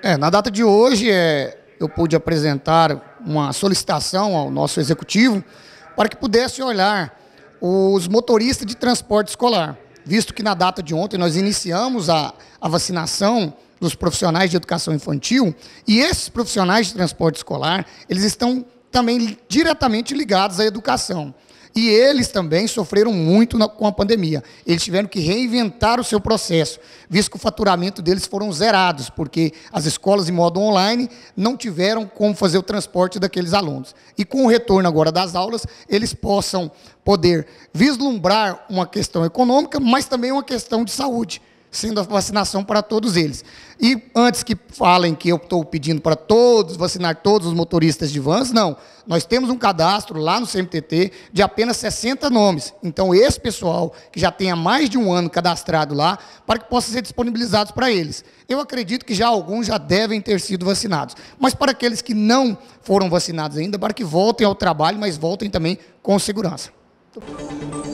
Na data de hoje, eu pude apresentar uma solicitação ao nosso executivo para que pudesse olhar os motoristas de transporte escolar, visto que na data de ontem nós iniciamos a vacinação dos profissionais de educação infantil, e esses profissionais de transporte escolar, eles estão também diretamente ligados à educação. E eles também sofreram muito com a pandemia. Eles tiveram que reinventar o seu processo, visto que o faturamento deles foram zerados, porque as escolas em modo online não tiveram como fazer o transporte daqueles alunos. E com o retorno agora das aulas, eles possam poder vislumbrar uma questão econômica, mas também uma questão de saúde, sendo a vacinação para todos eles. E antes que falem que eu estou pedindo para todos, vacinar todos os motoristas de vans, não. Nós temos um cadastro lá no CMTT de apenas 60 nomes. Então, esse pessoal que já tenha mais de um ano cadastrado lá, para que possa ser disponibilizados para eles. Eu acredito que já alguns já devem ter sido vacinados. Mas para aqueles que não foram vacinados ainda, para que voltem ao trabalho, mas voltem também com segurança.